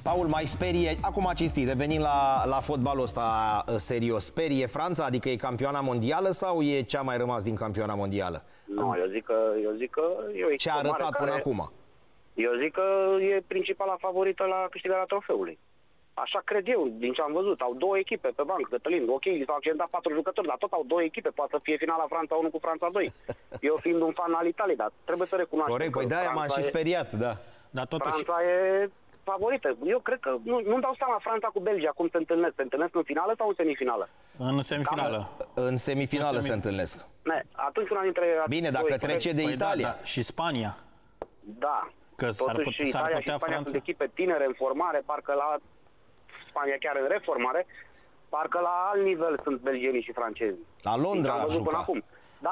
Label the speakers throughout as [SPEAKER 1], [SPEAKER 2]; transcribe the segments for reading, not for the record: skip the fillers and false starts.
[SPEAKER 1] Paul, mai sperie, acum cinstit, revenim la fotbalul ăsta serios. Sperie Franța, adică e campioana mondială sau e cea mai rămas din campioana mondială?
[SPEAKER 2] Nu, eu zic că e o echipă
[SPEAKER 1] ce a arătat
[SPEAKER 2] mare
[SPEAKER 1] până
[SPEAKER 2] care,
[SPEAKER 1] acum?
[SPEAKER 2] Eu zic că e principala favorită la câștigarea trofeului. Așa cred eu, din ce am văzut. Au două echipe pe bancă, Cătălin. Ok, s-au accidentat 4 jucători, dar tot au două echipe. Poate să fie finala Franța 1 cu Franța 2. Eu fiind un fan al Italiei, dar trebuie să recunoaștem.
[SPEAKER 1] Corect, păi de-aia m-am și speriat, da.
[SPEAKER 3] Dar totuși...
[SPEAKER 2] Franța e favorită. Eu cred că nu-mi dau seama Franța cu Belgia cum se întâlnesc. Se întâlnesc în finală sau în semifinală?
[SPEAKER 3] În semifinală.
[SPEAKER 1] În semifinală se întâlnesc.
[SPEAKER 2] Atunci una dintre...
[SPEAKER 1] Bine, dacă trece de Italia.
[SPEAKER 3] Da. Și Spania.
[SPEAKER 2] Da.
[SPEAKER 3] Că
[SPEAKER 2] totuși Italia și Spania sunt echipe tinere în formare, parcă la Spania chiar în reformare, parcă la alt nivel sunt belgienii și francezii.
[SPEAKER 1] La Londra a jucat.
[SPEAKER 2] Acum.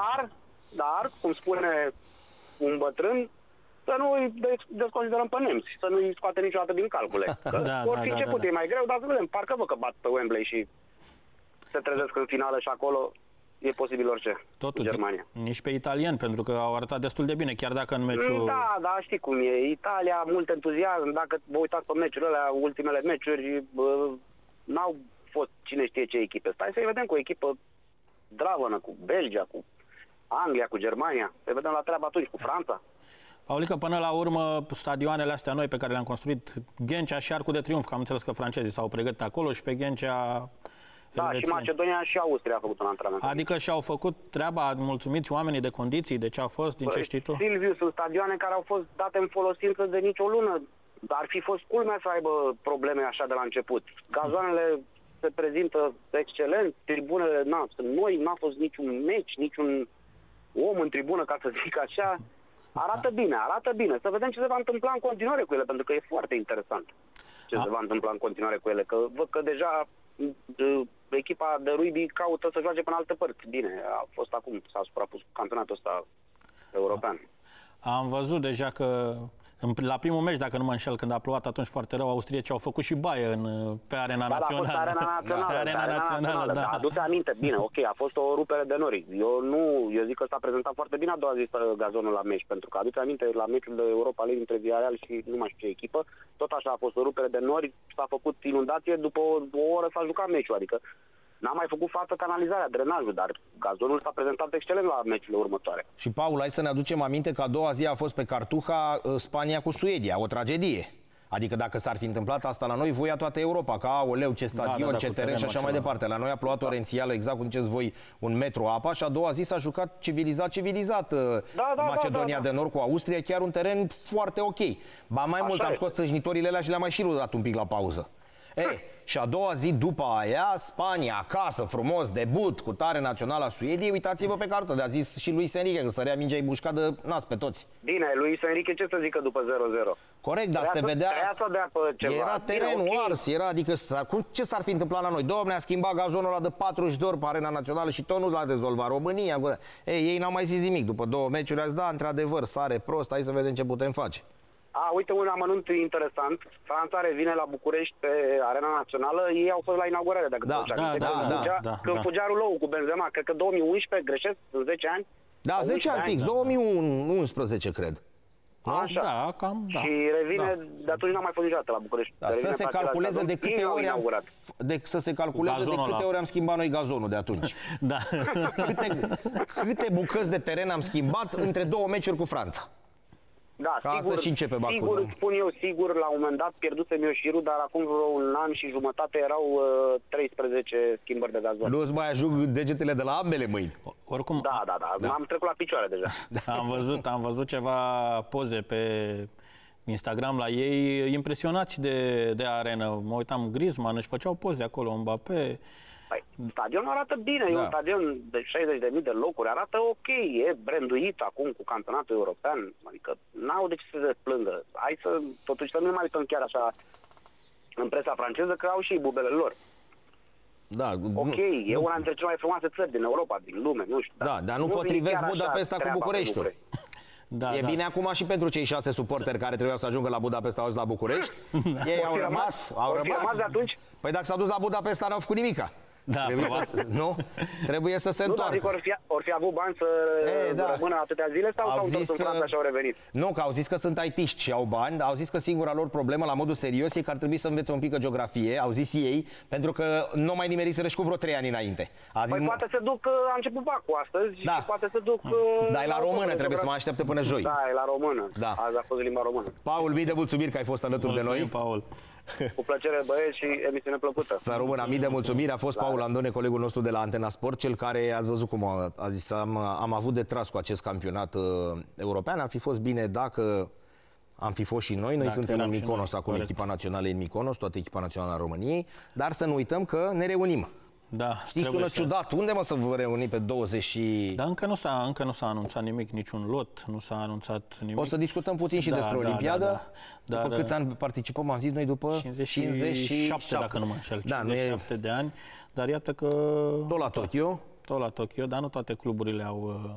[SPEAKER 2] Dar, cum spune un bătrân, să nu îi desconsiderăm pe nemți, să nu îi scoate niciodată din calcule. Vor fi început, e mai greu, dar să vedem, parcă văd că bat pe Wembley și se trezesc în finală și acolo e posibil orice.
[SPEAKER 3] Totul,
[SPEAKER 2] Germania.
[SPEAKER 3] Nici pe italieni, pentru că au arătat destul de bine, chiar dacă în meciul...
[SPEAKER 2] Da, știi cum e. Italia, mult entuziasm. Dacă vă uitați pe meciurile alea, ultimele meciuri, n-au fost cine știe ce echipe. Stai să-i vedem cu o echipă dravănă, cu Belgia, cu Anglia, cu Germania. Să vedem la treabă atunci cu Franța.
[SPEAKER 3] Paulică, până la urmă, stadioanele astea noi pe care le-am construit, Ghencea și Arcul de Triunf, că am înțeles că francezii s-au pregătit acolo și pe Ghencea...
[SPEAKER 2] Da, și Macedonia și Austria a făcut un antrenament.
[SPEAKER 3] Adică și-au făcut treaba, mulțumiți oamenii de condiții, de ce a fost, din ce știi tu?
[SPEAKER 2] Silviu, sunt stadioane care au fost date în folosință de nicio lună. Ar fi fost culmea să aibă probleme așa de la început. Gazoanele se prezintă excelent, tribunele sunt noi, n-a fost niciun meci, niciun om în tribună, ca să zic așa. Arată bine. Să vedem ce se va întâmpla în continuare cu ele, pentru că e foarte interesant ce se va întâmpla în continuare cu ele. Că văd că deja echipa de rugby caută să joace până alte părți. Bine, a fost acum, s-a suprapus campionatul ăsta european.
[SPEAKER 3] Am văzut deja că la primul meci, dacă nu mă înșel, când a plouat atunci foarte rău, austriecii au făcut și baie pe arena națională.
[SPEAKER 2] Da, a fost arena națională. Da. Adu-te aminte, bine, ok, a fost o rupere de nori. Eu zic că s-a prezentat foarte bine a doua zi gazonul la meci, pentru că adu-te aminte, la meciul de Europa League între Villarreal și nu mai știu ce echipă, tot așa a fost o rupere de nori, s-a făcut inundație, după o oră s-a jucat meciul, adică n-a mai făcut față canalizarea, drenajul, dar gazonul s-a prezentat excelent la meciurile următoare.
[SPEAKER 1] Și, Paul, hai să ne aducem aminte că a doua zi a fost pe Cartuja Spania cu Suedia, o tragedie. Adică dacă s-ar fi întâmplat asta la noi, voia toată Europa, că aoleu, ce stadion, ce teren și așa mai departe. La noi a plouat torențială, exact cum ziceți voi, un metru apa și a doua zi s-a jucat civilizat Macedonia de Nord cu Austria, chiar un teren foarte ok. Ba mai mult, am scos țâșnitorile alea și le-am mai și rudat un pic la pauză. Și a doua zi după aia, Spania acasă, frumos, debut cu tare națională a Suediei. Uitați-vă pe cartă, de-a zis și Luis Enrique că sărea mingea-i bușca de nas pe toți.
[SPEAKER 2] Bine, Luis Enrique ce să zică după 0-0?
[SPEAKER 1] Corect, dar se vedea,
[SPEAKER 2] ceva.
[SPEAKER 1] Era terenul ars, era, adică ce s-ar fi întâmplat la noi? Dom'le, a schimbat gazonul ăla de 40 de ori pe arena națională și tot nu l-a dezolvat România. Ei n-au mai zis nimic, după două meciuri ați da, într-adevăr, sare prost, hai să vedem ce putem face.
[SPEAKER 2] Uite un amănunt interesant. Franța revine la București pe arena națională. Ei au fost la inaugurare, dacă când fugea Rulou cu Benzema, cred că 2011, greșesc, în 10 ani.
[SPEAKER 1] Da, 10 ani fix, 2011, cred.
[SPEAKER 2] Așa.
[SPEAKER 3] Da, cam, da.
[SPEAKER 2] Și revine, de atunci n-am mai fost niciodată la București.
[SPEAKER 1] Da, să se calculeze de câte ori am schimbat noi gazonul de atunci.
[SPEAKER 3] Da.
[SPEAKER 1] Câte bucăți de teren am schimbat între două meciuri cu Franța.
[SPEAKER 2] Da,
[SPEAKER 1] sigur,
[SPEAKER 2] spun eu, sigur, la un moment dat pierdusem eu șirul, dar acum vreo un an și jumătate erau 13 schimbări de gazon.
[SPEAKER 1] Nu-ți mai ajung degetele de la ambele mâini.
[SPEAKER 3] Oricum,
[SPEAKER 2] da. M-am trecut la picioare deja.
[SPEAKER 3] Am văzut ceva poze pe Instagram la ei, impresionați de arenă. Mă uitam, Griezmann, își făceau poze acolo, Mbappé.
[SPEAKER 2] Stadionul arată bine, e un stadion de 60.000 de locuri, arată ok, e branduit acum cu campionatul european, adică n-au de ce să se plângă. Hai să, totuși, să nu mai uităm chiar așa în presa franceză, că au și bubele lor.
[SPEAKER 1] Da,
[SPEAKER 2] ok, e una dintre cele mai frumoase țări din Europa, din lume, nu știu.
[SPEAKER 1] Dar nu potrivesc Budapesta cu Bucureștiul. Bine acum și pentru cei 6 suporteri care trebuiau să ajungă la Budapesta, au la București. Ei au rămas
[SPEAKER 2] de atunci?
[SPEAKER 1] Păi dacă s-a dus la Budapesta, n-au făcut nimica. Trebuie să se întoarcă.
[SPEAKER 2] Adică Ori fi avut bani să rămână atâtea zile sau s-au întors în Franța și au revenit?
[SPEAKER 1] Nu, că au zis că sunt IT-ști și au bani, au zis că singura lor problemă, la modul serios, e că ar trebui să învețe un pic geografie, au zis ei, pentru că nu mai nimeriseră și cu vreo 3 ani înainte.
[SPEAKER 2] Păi poate să duc, a început Bacul astăzi și poate să duc...
[SPEAKER 1] Da, e la română, trebuie să mă aștepte până joi.
[SPEAKER 2] Da, e la română. Da. Azi a fost limba română.
[SPEAKER 1] Paul, mii de mulțumiri că ai fost alături de noi.
[SPEAKER 3] Paul.
[SPEAKER 2] Cu plăcere, băieți, și emisiune plăcută.
[SPEAKER 1] Să rămână, mii de mulțumiri. A fost Paul Andone, colegul nostru de la Antena Sport, cel care, ați văzut cum a zis, am avut de tras cu acest campionat european. Ar fi fost bine dacă am fi fost și noi. Noi suntem în Mykonos, acolo echipa națională în Mykonos, toată echipa națională a României, dar să nu uităm că ne reunim.
[SPEAKER 3] Da,
[SPEAKER 1] știi, sună ciudat. Unde mă să vă reuni pe 20 și...
[SPEAKER 3] Dar încă nu s-a anunțat nimic, niciun lot, nu s-a anunțat nimic.
[SPEAKER 1] O să discutăm puțin și despre Olimpiadă. După câți ani participăm, am zis noi, după
[SPEAKER 3] 57, dacă nu mă înșel, 57 de ani. Dar iată că...
[SPEAKER 1] Tot la Tokyo.
[SPEAKER 3] Tot la Tokyo, dar nu toate cluburile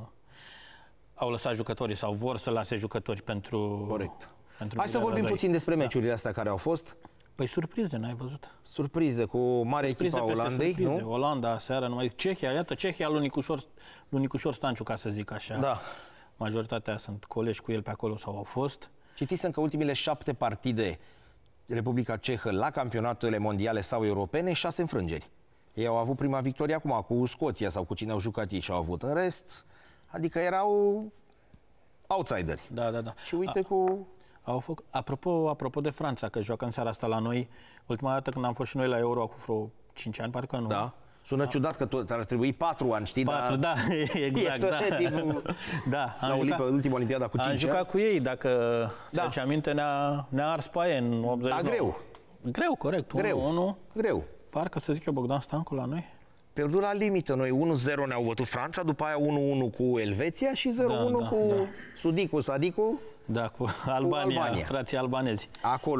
[SPEAKER 3] au lăsat jucătorii sau vor să lase jucători pentru...
[SPEAKER 1] Corect. Hai să vorbim puțin despre meciurile astea care au fost.
[SPEAKER 3] Păi surprize, n-ai văzut?
[SPEAKER 1] Surprize cu mare echipa Olandei, nu?
[SPEAKER 3] Olanda, aseară, numai Cehia, iată, Cehia lui Nicușor Stanciu, ca să zic așa.
[SPEAKER 1] Da.
[SPEAKER 3] Majoritatea sunt colegi cu el pe acolo sau au fost.
[SPEAKER 1] Citisem că ultimele 7 partide Republica Cehă la campionatele mondiale sau europene, 6 înfrângeri. Ei au avut prima victorie acum cu Scoția sau cu cine au jucat ei și au avut. În rest, adică erau outsideri.
[SPEAKER 3] Da, da, da.
[SPEAKER 1] Și uite cu...
[SPEAKER 3] Apropo de Franța, că joacă în seara asta la noi, ultima dată când am fost și noi la Euro, acum vreo 5 ani, parcă nu.
[SPEAKER 1] Da. Sună ciudat că ar trebui 4 ani, știi?
[SPEAKER 3] 4, da, exact, da. Da,
[SPEAKER 1] ultima Olimpiada cu 5 ani.
[SPEAKER 3] Am jucat cu ei, dacă ți-aduce aminte, ne-a ars pe aia în 89.
[SPEAKER 1] Da, greu.
[SPEAKER 3] Greu, corect.
[SPEAKER 1] Greu.
[SPEAKER 3] Parcă să zic eu, Bogdan Stancu la noi.
[SPEAKER 1] Pierdut la limită. Noi 1-0 ne-au bătut Franța, după aia 1-1 cu Elveția și 0-1 cu Sudicu.
[SPEAKER 3] Da, cu Albania, frații albanezi.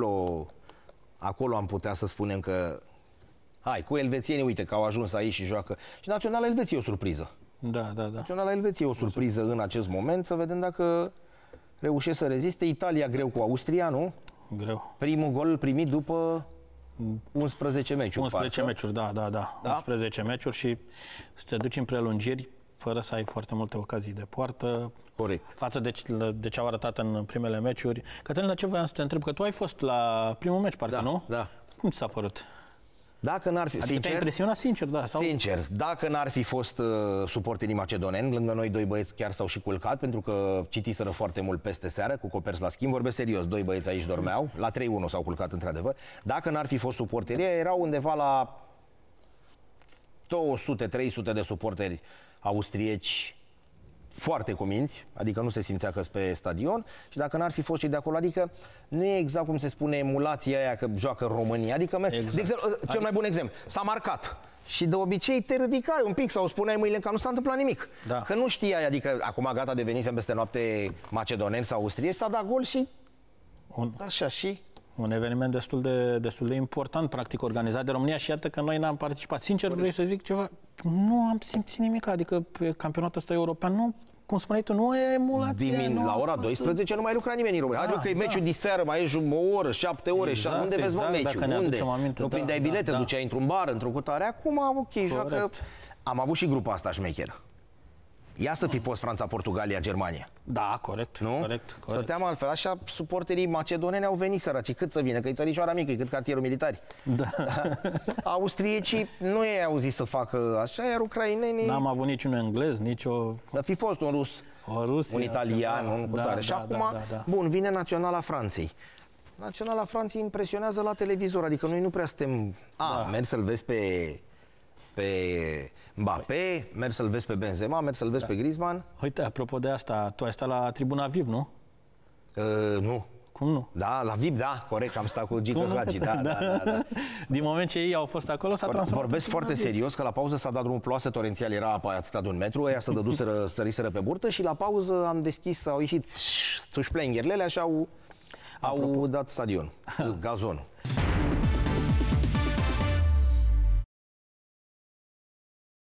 [SPEAKER 1] Acolo am putea să spunem că... Hai, cu elvețienii, uite că au ajuns aici și joacă. Și Naționala Elveției e o surpriză.
[SPEAKER 3] Da.
[SPEAKER 1] Naționala Elveției e o surpriză în acest moment. Să vedem dacă reușește să reziste. Italia greu cu Austria, nu?
[SPEAKER 3] Greu.
[SPEAKER 1] Primul gol primit după 11 meciuri.
[SPEAKER 3] 11 meciuri, da. 11 meciuri și să te duci în prelungiri fără să ai foarte multe ocazii de poartă.
[SPEAKER 1] Corect.
[SPEAKER 3] Față de ce au arătat în primele meciuri. Cătălin, la ce voiam să te întreb? Că tu ai fost la primul meci, parcă, nu?
[SPEAKER 1] Da.
[SPEAKER 3] Cum ți s-a părut?
[SPEAKER 1] Dacă n-ar fi,
[SPEAKER 3] te-a impresionat sincer, da? Sau...
[SPEAKER 1] Sincer, dacă n-ar fi fost suporterii macedoneni, lângă noi 2 băieți chiar s-au și culcat, pentru că citiseră foarte mult peste seară, cu coperți la schimb, vorbesc serios, 2 băieți aici dormeau, la 3-1 s-au culcat într-adevăr. Dacă n-ar fi fost suporterii, erau undeva la 200-300 de suporteri austrieci foarte cuminți, adică nu se simțea că-s pe stadion, și dacă n-ar fi fost și de acolo, adică nu e exact cum se spune emulația aia că joacă în România, adică, exact. De exemplu, cel mai bun exemplu, s-a marcat și de obicei te ridicai un pic sau spuneai mâinile că nu s-a întâmplat nimic, că nu știai, adică acum gata, devenisem peste noapte macedoneni sau austrieci, s-a dat gol și așa și...
[SPEAKER 3] Un eveniment destul de important, practic, organizat de România și iată că noi n-am participat. Sincer, vrei să zic ceva? Nu am simțit nimic, adică pe campionatul ăsta european, nu, cum spuneai tu, nu e emulație.
[SPEAKER 1] La ora 12 nu mai lucra nimeni în România. Adică că e meciul de seară, mai ești o oră, 7 ore,
[SPEAKER 3] exact,
[SPEAKER 1] unde vezi meciul? Unde? Nu prindeai bilete,
[SPEAKER 3] da.
[SPEAKER 1] Duceai într-un bar, într-o cutare. Acum, ok, joacă. Am avut și grupa asta șmecheră. Ia să fi fost Franța, Portugalia, Germania.
[SPEAKER 3] Da, corect.
[SPEAKER 1] Nu?
[SPEAKER 3] Corect.
[SPEAKER 1] Stăteam altfel. Așa, suporterii macedoneni au venit săraci. Cât să vină? Că e țărișoara mică, e cât cartierul militari.
[SPEAKER 3] Da.
[SPEAKER 1] Austriecii nu i-ai auzit să facă așa, iar ucrainenii...
[SPEAKER 3] N-am avut niciun englez, nicio...
[SPEAKER 1] Să fi fost un rus, un italian, un cutare. Și acum, bun, vine Naționala Franței. Naționala Franței impresionează la televizor, adică noi nu prea suntem... mergi să-l vezi pe Mbappé, mergi să-l vezi pe Benzema, mergi să-l vezi pe Griezmann.
[SPEAKER 3] Uite, apropo de asta, tu ai stat la tribuna VIP, nu?
[SPEAKER 1] Nu.
[SPEAKER 3] Cum nu?
[SPEAKER 1] Da, la VIP, da, corect, am stat cu Gică Hagi, da.
[SPEAKER 3] Din moment ce ei au fost acolo, s-a transformat.
[SPEAKER 1] Vorbesc foarte serios, că la pauză s-a dat drumul ploasă torențial, era apa atâta de 1 metru, ăia se dăduseră, săriseră pe burtă și la pauză am deschis, au ieșit țușplengherile și au dat stadion, gazonul.